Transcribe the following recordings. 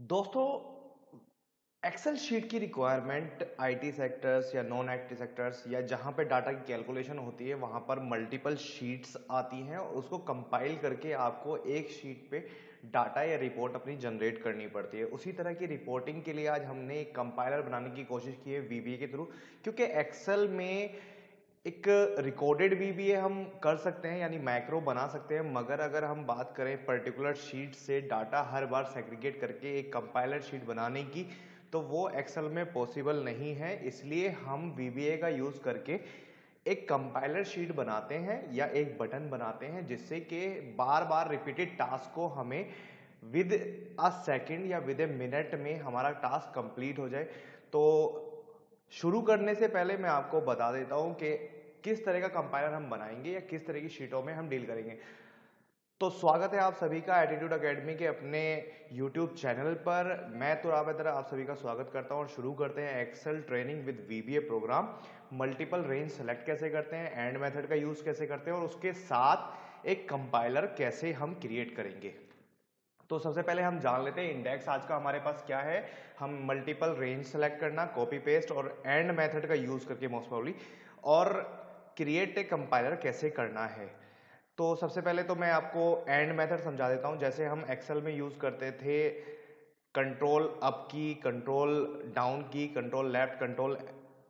दोस्तों, excel sheet की requirement IT sectors या नॉन आईटी सेक्टर्स या जहां पे डाटा की कैलकुलेशन होती है वहां पर मल्टीपल शीट्स आती हैं और उसको कंपाइल करके आपको एक शीट पे डाटा या रिपोर्ट अपनी जनरेट करनी पड़ती है। उसी तरह की रिपोर्टिंग के लिए आज हमने एक कंपाइलर बनाने की कोशिश की है वीबीए के थ्रू, क्योंकि एक्सेल में एक रिकॉर्डेड वीबीए हम कर सकते हैं यानी मैक्रो बना सकते हैं, मगर अगर हम बात करें पर्टिकुलर शीट से डाटा हर बार सेग्रीगेट करके एक कंपाइलर शीट बनाने की, तो वो एक्सेल में पॉसिबल नहीं है। इसलिए हम वीबीए का यूज करके एक कंपाइलर शीट बनाते हैं या एक बटन बनाते हैं जिससे कि बार बार रिपीटेड टास्क को हमें विद अ सेकंड या विद ए मिनट में हमारा टास्क कंप्लीट हो जाए। तो शुरू करने से पहले मैं आपको बता देता हूं कि किस तरह का कंपाइलर हम बनाएंगे या किस तरह की शीटों में हम डील करेंगे। तो स्वागत है आप सभी का एटीट्यूड एकेडमी के अपने यूट्यूब चैनल पर। मैं तुराब हैदर आप सभी का स्वागत करता हूं और शुरू करते हैं excel training with VBA program. Multiple range select कैसे करते हैं, एंड मेथड का यूज कैसे करते हैं और उसके साथ एक कंपाइलर कैसे हम क्रिएट करेंगे। तो सबसे पहले हम जान लेते हैं इंडेक्स आज का हमारे पास क्या है। हम मल्टीपल रेंज सेलेक्ट करना, कॉपी पेस्ट और एंड मेथड का यूज करके मोस्ट प्रोबेबली और क्रिएट ए कंपाइलर कैसे करना है। तो सबसे पहले तो मैं आपको एंड मेथड समझा देता हूं। जैसे हम एक्सेल में यूज करते थे control up key, control down key, control left, control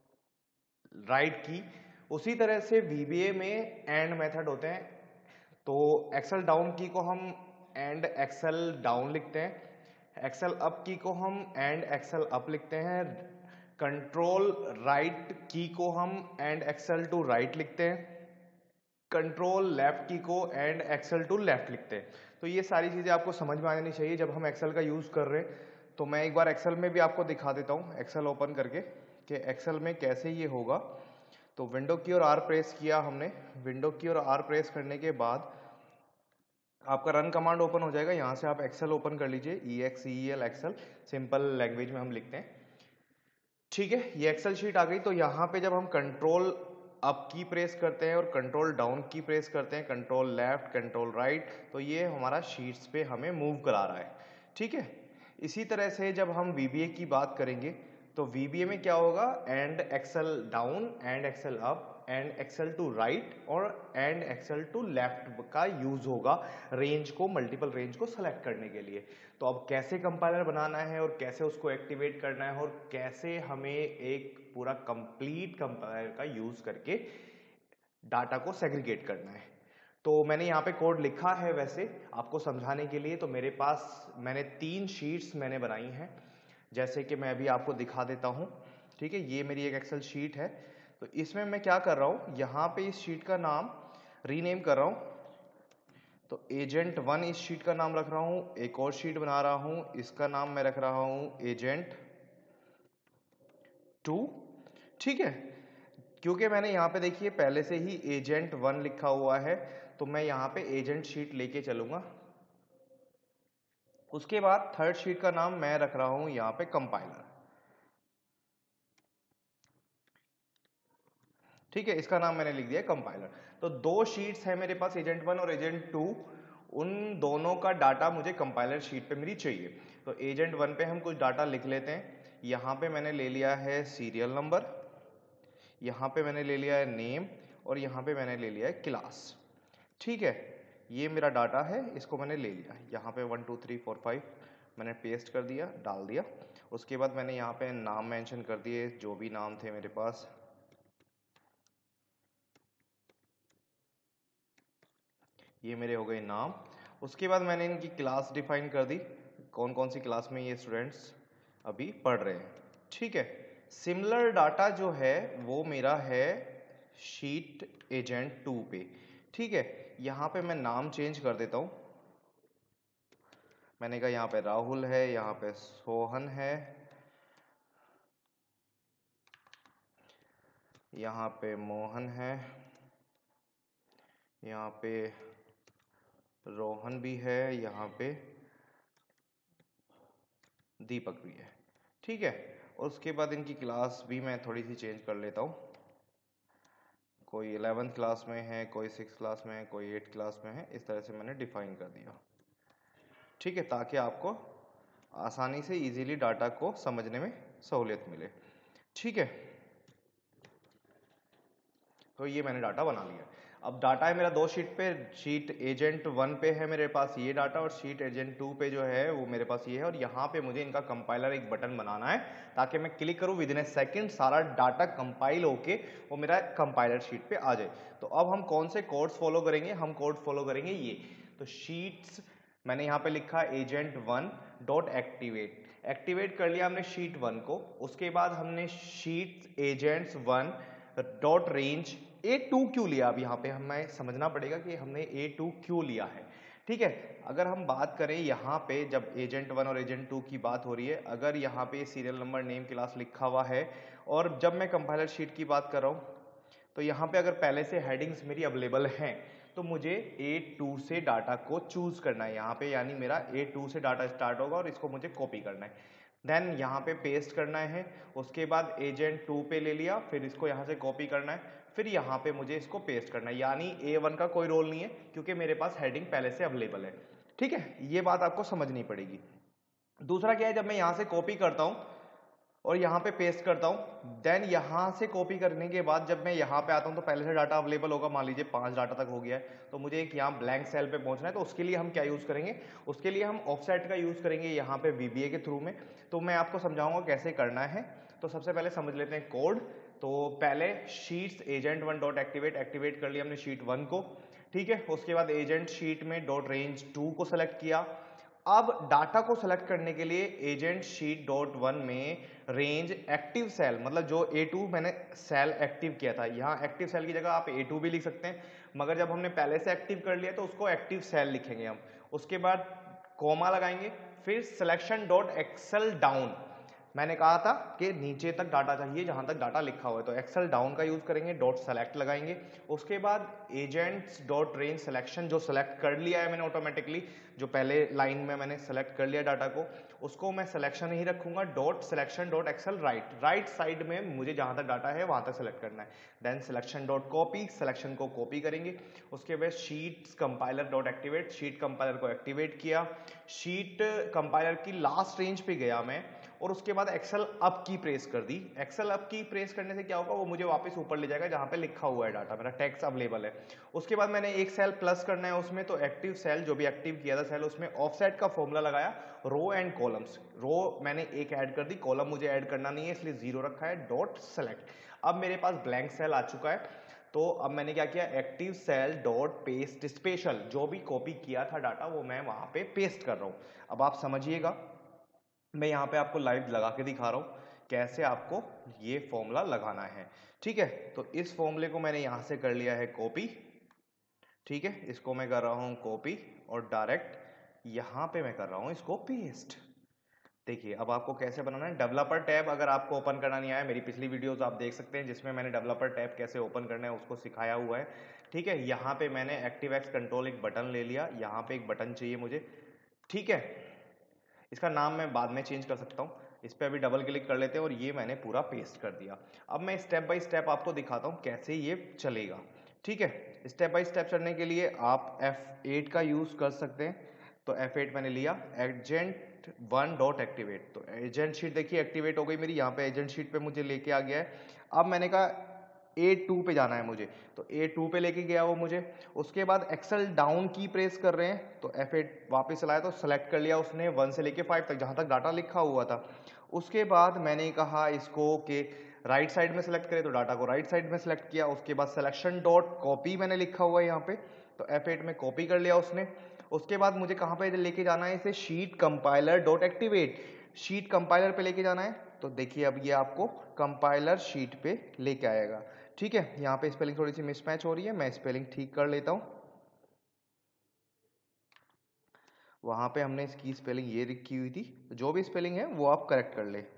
right key, उसी तरह से वीबीए में एंड मेथड होते हैं। तो एक्सेल डाउन की को हम एंड एक्सेल डाउन लिखते हैं, एक्सेल अप की को हम एंड एक्सेल अप लिखते हैं, कंट्रोल राइट की को हम एंड एक्सेल टू राइट लिखते हैं, कंट्रोल लेफ्ट की को एंड एक्सेल टू लेफ्ट लिखते हैं। तो ये सारी चीजें आपको समझ में आनी चाहिए जब हम एक्सेल का यूज कर रहे हैं। तो मैं एक बार एक्सेल में भी आपको दिखा देता हूँ, एक्सेल ओपन करके कि एक्सेल में कैसे ये होगा। तो विंडो की और आर प्रेस किया हमने, विंडो की और आर प्रेस करने के बाद आपका रन कमांड ओपन हो जाएगा। यहाँ से आप एक्सेल ओपन कर लीजिए, EXEL एक्सेल, सिंपल लैंग्वेज में हम लिखते हैं। ठीक है, ये एक्सेल शीट आ गई। तो यहाँ पे जब हम कंट्रोल अप की प्रेस करते हैं और कंट्रोल डाउन की प्रेस करते हैं, कंट्रोल लेफ्ट, कंट्रोल राइट, तो ये हमारा शीट्स पे हमें मूव करा रहा है। ठीक है, इसी तरह से जब हम वीबीए की बात करेंगे तो वीबीए में क्या होगा, end excel down, end excel up, end excel to right और एंड एक्सेल टू लेफ्ट का यूज होगा रेंज को, मल्टीपल रेंज को सेलेक्ट करने के लिए। तो अब कैसे कंपाइलर बनाना है और कैसे उसको एक्टिवेट करना है और कैसे हमें एक पूरा कंप्लीट कंपाइलर का यूज करके डाटा को सेग्रीगेट करना है। तो मैंने यहाँ पे कोड लिखा है वैसे आपको समझाने के लिए। तो मेरे पास मैंने 3 शीट्स मैंने बनाई हैं, जैसे कि मैं अभी आपको दिखा देता हूँ। ठीक है, ये मेरी एक एक्सेल शीट है। तो इसमें मैं क्या कर रहा हूँ, यहाँ पे इस शीट का नाम रीनेम कर रहा हूँ। तो एजेंट 1 इस शीट का नाम रख रहा हूँ, एक और शीट बना रहा हूँ, इसका नाम मैं रख रहा हूँ एजेंट 2। ठीक है, क्योंकि मैंने यहाँ पे देखिए पहले से ही एजेंट 1 लिखा हुआ है, तो मैं यहाँ पे एजेंट शीट लेके चलूंगा। उसके बाद थर्ड शीट का नाम मैं रख रहा हूं यहाँ पे कंपाइलर। ठीक है, इसका नाम मैंने लिख दिया कंपाइलर। तो 2 शीट्स है मेरे पास, एजेंट 1 और एजेंट 2। उन दोनों का डाटा मुझे कंपाइलर शीट पे मेरी चाहिए। तो एजेंट 1 पे हम कुछ डाटा लिख लेते हैं। यहाँ पे मैंने ले लिया है सीरियल नंबर, यहाँ पे मैंने ले लिया है नेम और यहाँ पे मैंने ले लिया है क्लास। ठीक है, ये मेरा डाटा है, इसको मैंने ले लिया। यहाँ पे 1 2 3 4 5 मैंने पेस्ट कर दिया, डाल दिया। उसके बाद मैंने यहाँ पे नाम मेंशन कर दिए, जो भी नाम थे मेरे पास। ये मेरे हो गए नाम। उसके बाद मैंने इनकी क्लास डिफाइन कर दी, कौन कौन सी क्लास में ये स्टूडेंट्स अभी पढ़ रहे हैं। ठीक है, सिमिलर डाटा जो है वो मेरा है शीट एजेंट 2 पे। ठीक है, यहाँ पे मैं नाम चेंज कर देता हूँ। मैंने कहा यहाँ पे राहुल है, यहाँ पे सोहन है, यहाँ पे मोहन है, यहाँ पे रोहन भी है, यहाँ पे दीपक भी है। ठीक है, और उसके बाद इनकी क्लास भी मैं थोड़ी सी चेंज कर लेता हूँ। कोई 11th क्लास में है, कोई 6th क्लास में है, कोई 8th क्लास में है, इस तरह से मैंने डिफाइन कर दिया। ठीक है, ताकि आपको आसानी से इजीली डाटा को समझने में सहूलियत मिले। ठीक है, तो ये मैंने डाटा बना लिया। अब डाटा है मेरा 2 शीट पे, शीट एजेंट 1 पे है मेरे पास ये डाटा और शीट एजेंट 2 पे जो है वो मेरे पास ये है, और यहाँ पे मुझे इनका कंपाइलर एक बटन बनाना है ताकि मैं क्लिक करूँ विद इन ए सेकेंड सारा डाटा कंपाइल होके वो मेरा कंपाइलर शीट पे आ जाए। तो अब हम कौन से कोड्स फॉलो करेंगे, हम कोड फॉलो करेंगे ये। तो शीट्स मैंने यहाँ पे लिखा एजेंट 1 डॉट एक्टिवेट, एक्टिवेट कर लिया हमने शीट 1 को। उसके बाद हमने sheet agents 1 dot range A2 क्यों लिया, अब यहाँ पे हमें समझना पड़ेगा कि हमने A2 क्यों लिया है। ठीक है, अगर हम बात करें यहाँ पे जब एजेंट 1 और एजेंट 2 की बात हो रही है, अगर यहाँ पे सीरियल नंबर नेम क्लास लिखा हुआ है और जब मैं कंपाइलर शीट की बात कर रहा हूँ तो यहाँ पे अगर पहले से हेडिंग्स मेरी अवेलेबल हैं तो मुझे A2 से डाटा को चूज करना है यहाँ पे, यानी मेरा A2 से डाटा स्टार्ट होगा और इसको मुझे कॉपी करना है, देन यहाँ पे पेस्ट करना है। उसके बाद एजेंट 2 पे ले लिया, फिर इसको यहाँ से कॉपी करना है, फिर यहाँ पे मुझे इसको पेस्ट करना है, यानी A1 का कोई रोल नहीं है क्योंकि मेरे पास हेडिंग पहले से अवेलेबल है। ठीक है, ये बात आपको समझनी पड़ेगी। दूसरा क्या है, जब मैं यहाँ से कॉपी करता हूँ और यहाँ पे पेस्ट करता हूँ, देन यहाँ से कॉपी करने के बाद जब मैं यहाँ पे आता हूँ तो पहले से डाटा अवेलेबल होगा, मान लीजिए 5 डाटा तक हो गया है, तो मुझे एक यहाँ ब्लैंक सेल पे पहुँचना है। तो उसके लिए हम क्या यूज़ करेंगे, उसके लिए हम ऑफसेट का यूज़ करेंगे यहाँ पे VBA के थ्रू में। तो मैं आपको समझाऊंगा कैसे करना है। तो सबसे पहले समझ लेते हैं कोड। तो पहले sheets agent 1 dot activate, activate कर लिया हमने शीट 1 को। ठीक है, उसके बाद एजेंट शीट में डॉट रेंज 2 को सेलेक्ट किया। अब डाटा को सेलेक्ट करने के लिए एजेंट शीट डॉट 1 में रेंज एक्टिव सेल, मतलब जो A2 मैंने सेल एक्टिव किया था, यहाँ एक्टिव सेल की जगह आप A2 भी लिख सकते हैं, मगर जब हमने पहले से एक्टिव कर लिया तो उसको एक्टिव सेल लिखेंगे हम। उसके बाद कॉमा लगाएंगे, फिर सिलेक्शन डॉट एक्सेल डाउन, मैंने कहा था कि नीचे तक डाटा चाहिए जहां तक डाटा लिखा हुआ है, तो एक्सेल डाउन का यूज करेंगे, डॉट सेलेक्ट लगाएंगे। उसके बाद एजेंट्स डॉट रेंज सिलेक्शन, जो सेलेक्ट कर लिया है मैंने ऑटोमेटिकली, जो पहले लाइन में मैंने सेलेक्ट कर लिया डाटा को, उसको मैं सिलेक्शन ही रखूंगा, dot selection dot excel right, right side में मुझे जहां तक डाटा है वहां तक सेलेक्ट करना है। Then selection dot copy, selection को कॉपी करेंगे। उसके बाद sheets compiler dot activate, sheet compiler को एक्टिवेट किया, शीट कंपाइलर की लास्ट रेंज पे गया मैं, और उसके बाद एक्सेल अप की प्रेस कर दी। एक्सेल अप की प्रेस करने से क्या होगा, वो मुझे वापस ऊपर ले जाएगा जहां पे लिखा हुआ है डाटा, मेरा टेक्स्ट अवेलेबल है। उसके बाद मैंने एक सेल प्लस करना है उसमें, तो एक्टिव सेल जो भी एक्टिव किया था सेल, उसमें ऑफसेट का फॉर्मूला लगाया, रो एंड कॉलम्स, रो मैंने एक ऐड कर दी, कॉलम मुझे ऐड करना नहीं है इसलिए 0 रखा है, डॉट सेलेक्ट। अब मेरे पास ब्लैंक सेल आ चुका है, तो अब मैंने क्या किया, active cell dot paste special, जो भी कॉपी किया था डाटा वो मैं वहां पे पेस्ट कर रहा हूं। अब आप समझिएगा, मैं यहाँ पे आपको लाइव लगा के दिखा रहा हूँ कैसे आपको ये फॉर्मूला लगाना है। ठीक है, तो इस फॉर्मूले को मैंने यहाँ से कर लिया है कॉपी। ठीक है, इसको मैं कर रहा हूँ कॉपी और डायरेक्ट यहाँ पे मैं कर रहा हूँ इसको पेस्ट। देखिए अब आपको कैसे बनाना है। डेवलपर टैब अगर आपको ओपन करना नहीं आया, मेरी पिछली वीडियोस आप देख सकते हैं जिसमें मैंने डेवलपर टैब कैसे ओपन करना है उसको सिखाया हुआ है। ठीक है, यहाँ पे मैंने एक्टिवेक्स कंट्रोल एक बटन ले लिया, यहाँ पे एक बटन चाहिए मुझे। ठीक है, इसका नाम मैं बाद में चेंज कर सकता हूँ, इस पर अभी डबल क्लिक कर लेते हैं और ये मैंने पूरा पेस्ट कर दिया। अब मैं स्टेप बाय स्टेप आपको दिखाता हूँ कैसे ये चलेगा। ठीक है, स्टेप बाय स्टेप चलने के लिए आप F8 का यूज कर सकते हैं। तो F8 मैंने लिया, एजेंट 1 डॉट एक्टिवेट, तो एजेंट शीट देखिए एक्टिवेट हो गई मेरी, यहाँ पे एजेंट शीट पे मुझे लेके आ गया है। अब मैंने कहा A2 पे जाना है मुझे, तो A2 पे लेके गया वो मुझे। उसके बाद एक्सेल डाउन की प्रेस कर रहे हैं, तो F8 वापस चलाया, तो सेलेक्ट कर लिया उसने 1 से लेके 5 तक जहां तक डाटा लिखा हुआ था। उसके बाद मैंने कहा इसको कि राइट साइड में सेलेक्ट करें, तो डाटा को राइट साइड में सेलेक्ट किया। उसके बाद सिलेक्शन डॉट कॉपी मैंने लिखा हुआ है यहाँ पे, तो F8 में कॉपी कर लिया उसने। उसके बाद मुझे कहाँ पे लेके जाना है इसे, sheet compiler dot activate, sheet compiler पे लेके जाना है। तो देखिए अब ये आपको कंपाइलर शीट पे लेके आएगा। ठीक है, यहाँ पे स्पेलिंग थोड़ी सी मिसमैच हो रही है, मैं स्पेलिंग ठीक कर लेता हूँ। वहां पे हमने इसकी स्पेलिंग ये लिखी हुई थी, जो भी स्पेलिंग है वो आप करेक्ट कर ले।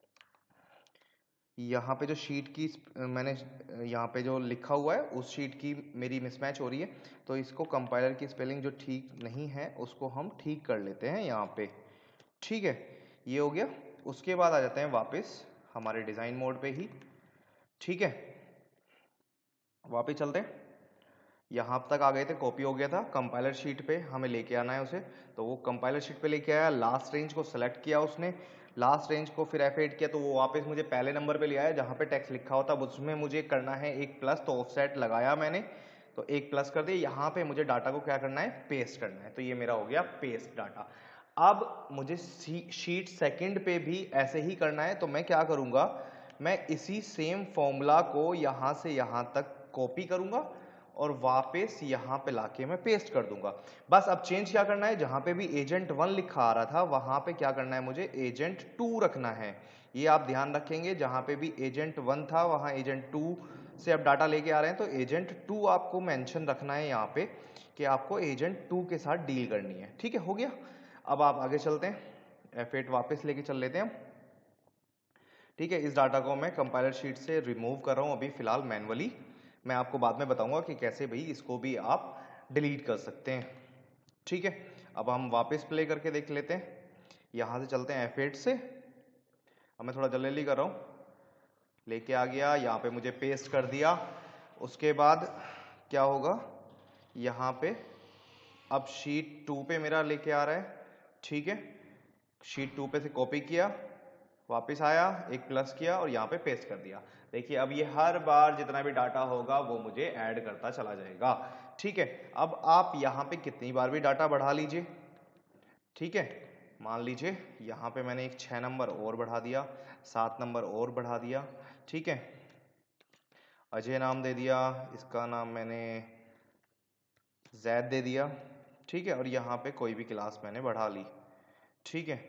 यहाँ पे जो शीट की मैंने यहाँ पे जो लिखा हुआ है उस शीट की मेरी मिसमैच हो रही है, तो इसको कंपाइलर की स्पेलिंग जो ठीक नहीं है उसको हम ठीक कर लेते हैं यहाँ पे। ठीक है, ये हो गया। उसके बाद आ जाते हैं वापस हमारे डिजाइन मोड पे ही। ठीक है, वापस चलते हैं। यहाँ तक आ गए थे, कॉपी हो गया था। कंपाइलर शीट पे हमें लेके आना है उसे, तो वो कंपाइलर शीट पे लेके आया। लास्ट रेंज को सेलेक्ट किया उसने, लास्ट रेंज को फिर F8 किया, तो वो वापस मुझे पहले नंबर पे ले आया जहाँ पे टेक्स्ट लिखा होता है, उसमें मुझे करना है एक प्लस, तो ऑफसेट लगाया मैंने, तो एक प्लस कर दिया। यहाँ पे मुझे डाटा को क्या करना है, पेस्ट करना है, तो ये मेरा हो गया पेस्ट डाटा। अब मुझे शीट सेकंड पे भी ऐसे ही करना है, तो मैं क्या करूँगा, मैं इसी सेम फॉर्मूला को यहाँ से यहाँ तक कॉपी करूँगा और वापस यहाँ पे लाके मैं पेस्ट कर दूंगा। बस अब चेंज क्या करना है, जहाँ पे भी एजेंट 1 लिखा आ रहा था वहाँ पे क्या करना है, मुझे एजेंट 2 रखना है। ये आप ध्यान रखेंगे, जहाँ पे भी एजेंट 1 था वहाँ एजेंट 2 से अब डाटा लेके आ रहे हैं, तो एजेंट 2 आपको मेंशन रखना है यहाँ पे कि आपको एजेंट 2 के साथ डील करनी है। ठीक है, हो गया। अब आप आगे चलते हैं, F8 वापस लेके चल लेते हैं। ठीक है, इस डाटा को मैं कंपाइलर शीट से रिमूव कर रहा हूँ अभी फिलहाल मैनुअली। मैं आपको बाद में बताऊंगा कि कैसे भाई इसको भी आप डिलीट कर सकते हैं। ठीक है, अब हम वापस प्ले करके देख लेते हैं। यहाँ से चलते हैं F8 से। अब मैं थोड़ा जल्दी कर रहा हूँ, लेके आ गया, यहाँ पे मुझे पेस्ट कर दिया। उसके बाद क्या होगा, यहाँ पे अब शीट 2 पे मेरा लेके आ रहा है। ठीक है, शीट 2 पे से कॉपी किया, वापस आया, एक प्लस किया और यहाँ पे पेस्ट कर दिया। देखिए अब ये हर बार जितना भी डाटा होगा वो मुझे ऐड करता चला जाएगा। ठीक है, अब आप यहाँ पे कितनी बार भी डाटा बढ़ा लीजिए। ठीक है, मान लीजिए यहाँ पे मैंने एक 6 नंबर और बढ़ा दिया, 7 नंबर और बढ़ा दिया। ठीक है, अजय नाम दे दिया, इसका नाम मैंने जैद दे दिया। ठीक है, और यहाँ पे कोई भी क्लास मैंने बढ़ा ली। ठीक है,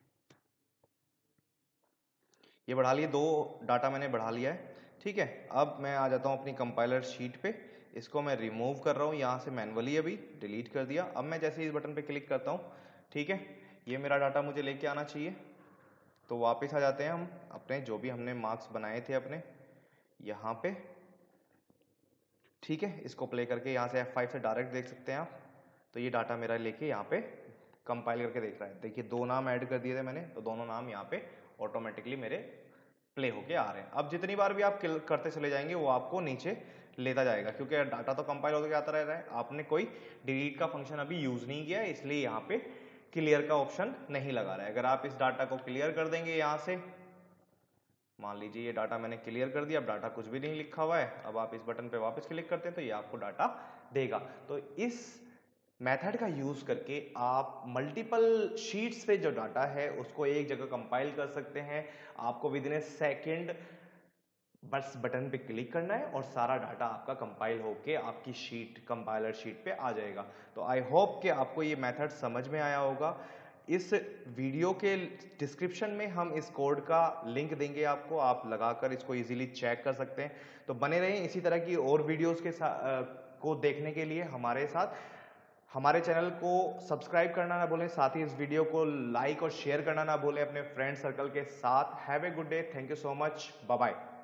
ये बढ़ा लिए, 2 डाटा मैंने बढ़ा लिया है। ठीक है, अब मैं आ जाता हूँ अपनी कंपाइलर शीट पे। इसको मैं रिमूव कर रहा हूँ यहाँ से मैनुअली, अभी डिलीट कर दिया। अब मैं जैसे इस बटन पे क्लिक करता हूँ, ठीक है, ये मेरा डाटा मुझे लेके आना चाहिए। तो वापस आ जाते हैं हम अपने जो भी हमने मार्क्स बनाए थे अपने यहाँ पे। ठीक है, इसको प्ले करके यहाँ से F5 से डायरेक्ट देख सकते हैं आप। तो ये डाटा मेरा लेके यहाँ पे कंपाइल करके देख रहा है। देखिए 2 नाम ऐड कर दिए थे मैंने, तो दोनों नाम यहाँ पे ऑटोमेटिकली मेरे प्ले होके आ रहे हैं। अब जितनी बार भी आप करते चले जाएंगे वो आपको नीचे लेता जाएगा, क्योंकि डाटा तो कंपाइल होकर आता रह रहा है। आपने कोई डिलीट का फंक्शन अभी यूज नहीं किया है, इसलिए यहाँ पे क्लियर का ऑप्शन नहीं लगा रहा है। अगर आप इस डाटा को क्लियर कर देंगे यहाँ से, मान लीजिए ये डाटा मैंने क्लियर कर दिया, अब डाटा कुछ भी नहीं लिखा हुआ है, अब आप इस बटन पे वापस क्लिक करते हैं तो ये आपको डाटा देगा। तो इस मेथड का यूज करके आप मल्टीपल शीट्स पे जो डाटा है उसको एक जगह कंपाइल कर सकते हैं। आपको विद इन ए सेकेंड बस बटन पे क्लिक करना है और सारा डाटा आपका कंपाइल होके आपकी शीट, कंपाइलर शीट पे आ जाएगा। तो आई होप कि आपको ये मेथड समझ में आया होगा। इस वीडियो के डिस्क्रिप्शन में हम इस कोड का लिंक देंगे आपको, आप लगाकर इसको इजीली चेक कर सकते हैं। तो बने रहें इसी तरह की और वीडियोस के को देखने के लिए हमारे साथ। हमारे चैनल को सब्सक्राइब करना ना भूलें, साथ ही इस वीडियो को लाइक और शेयर करना ना भूलें अपने फ्रेंड सर्कल के साथ। Have a good day, thank you so much, bye bye.